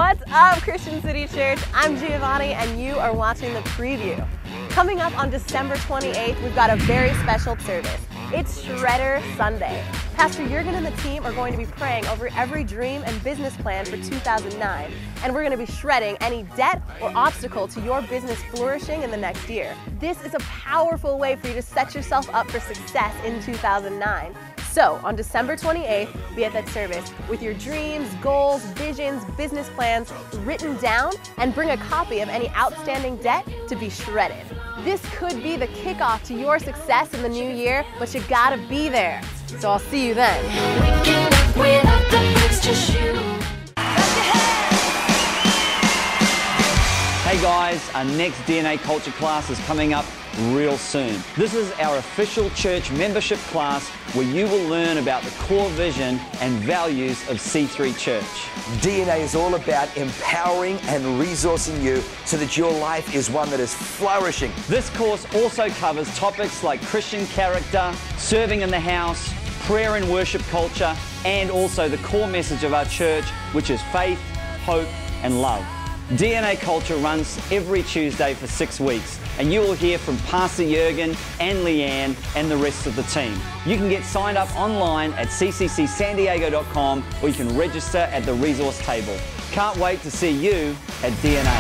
What's up, Christian City Church? I'm Giovanni and you are watching The Preview. Coming up on December 28th, we've got a very special service. It's Shredder Sunday. Pastor Jurgen and the team are going to be praying over every dream and business plan for 2009, and we're going to be shredding any debt or obstacle to your business flourishing in the next year. This is a powerful way for you to set yourself up for success in 2009. So, on December 28th, be at that service with your dreams, goals, visions, business plans written down, and bring a copy of any outstanding debt to be shredded. This could be the kickoff to your success in the new year, but you gotta be there. So I'll see you then. Hey guys, our next DNA Culture class is coming up real soon. This is our official church membership class where you will learn about the core vision and values of C3 Church. DNA is all about empowering and resourcing you so that your life is one that is flourishing. This course also covers topics like Christian character, serving in the house, prayer and worship culture, and also the core message of our church, which is faith, hope, and love. DNA Culture runs every Tuesday for 6 weeks, and you will hear from Pastor Jurgen and Leanne and the rest of the team. You can get signed up online at cccsandiego.com, or you can register at the resource table. Can't wait to see you at DNA.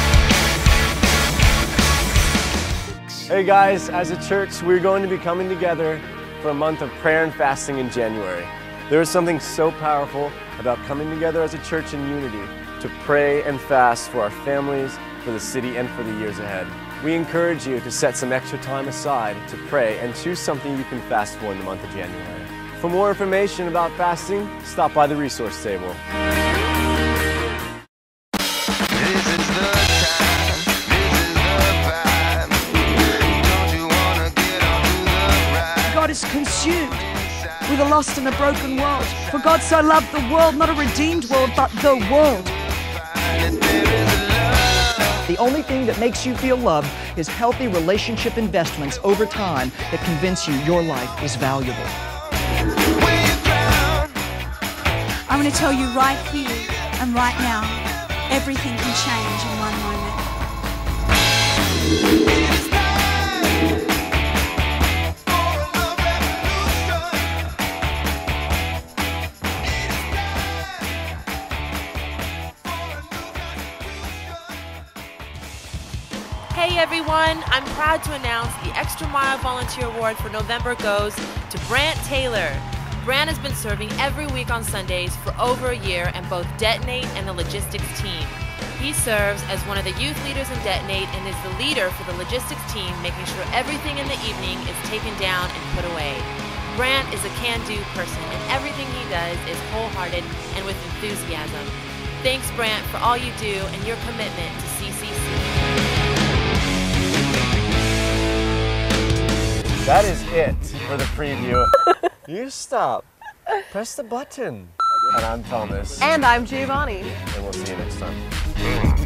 Hey guys, as a church, we're going to be coming together for a month of prayer and fasting in January. There is something so powerful about coming together as a church in unity to pray and fast for our families, for the city, and for the years ahead. We encourage you to set some extra time aside to pray and choose something you can fast for in the month of January. For more information about fasting, stop by the resource table. God is consumed with a lost and a broken world. For God so loved the world, not a redeemed world, but the world. The only thing that makes you feel loved is healthy relationship investments over time that convince you your life is valuable. I'm going to tell you right here and right now, everything can change in one moment. Hey everyone, I'm proud to announce the Extra Mile Volunteer Award for November goes to Brant Taylor. Brant has been serving every week on Sundays for over a year in both Detonate and the logistics team. He serves as one of the youth leaders in Detonate and is the leader for the logistics team, making sure everything in the evening is taken down and put away. Brant is a can-do person and everything he does is wholehearted and with enthusiasm. Thanks Brant for all you do and your commitment to CCC. That is it for the preview. You stop. Press the button. And I'm Thomas. And I'm Giovanni. And we'll see you next time.